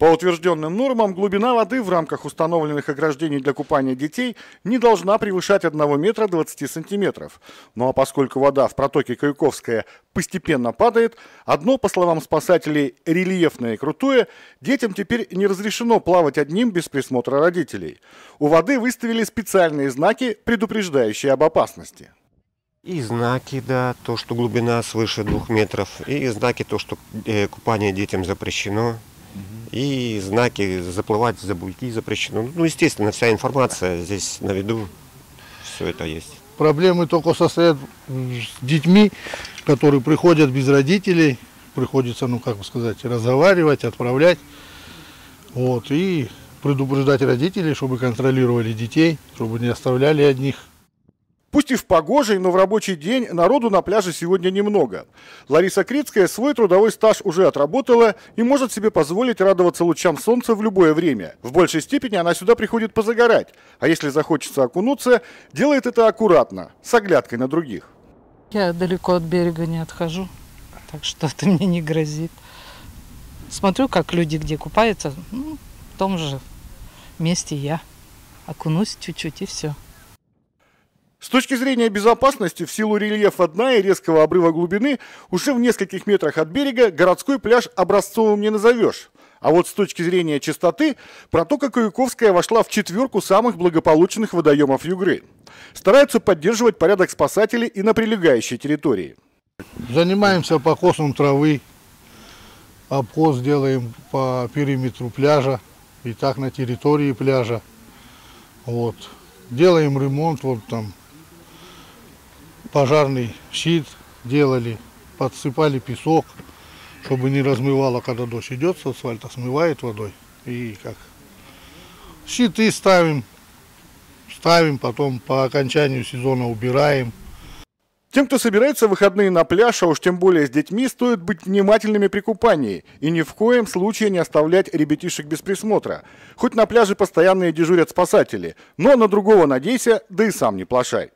По утвержденным нормам, глубина воды в рамках установленных ограждений для купания детей не должна превышать 1 метра 20 сантиметров. Ну а поскольку вода в протоке Каюковская постепенно падает, одно, по словам спасателей, рельефное и крутое, детям теперь не разрешено плавать одним без присмотра родителей. У воды выставили специальные знаки, предупреждающие об опасности. И знаки, да, то, что глубина свыше 2 метров, и знаки, то, что купание детям запрещено, и знаки заплывать за буйки запрещено. Ну, естественно, вся информация здесь на виду, все это есть. Проблемы только состоят с детьми, которые приходят без родителей, приходится, ну, как бы сказать, разговаривать, отправлять, вот, и предупреждать родителей, чтобы контролировали детей, чтобы не оставляли одних. Пусть и в погожий, но в рабочий день народу на пляже сегодня немного. Лариса Крицкая свой трудовой стаж уже отработала и может себе позволить радоваться лучам солнца в любое время. В большей степени она сюда приходит позагорать, а если захочется окунуться, делает это аккуратно, с оглядкой на других. Я далеко от берега не отхожу, так что это мне не грозит. Смотрю, как люди где купаются, ну, в том же месте я окунусь чуть-чуть и все. С точки зрения безопасности, в силу рельефа дна и резкого обрыва глубины, уже в нескольких метрах от берега городской пляж образцовым не назовешь. А вот с точки зрения чистоты, протока Каюковская вошла в 4 самых благополучных водоемов Югры. Стараются поддерживать порядок спасатели и на прилегающей территории. Занимаемся покосом травы, обхоз делаем по периметру пляжа и так на территории пляжа. Вот. Делаем ремонт, вот там. Пожарный щит делали, подсыпали песок, чтобы не размывало, когда дождь идет с асфальта, смывает водой. И как щиты ставим, потом по окончанию сезона убираем. Тем, кто собирается в выходные на пляж, а уж тем более с детьми, стоит быть внимательными при купании и ни в коем случае не оставлять ребятишек без присмотра. Хоть на пляже постоянно дежурят спасатели, но на другого надейся, да и сам не плашай.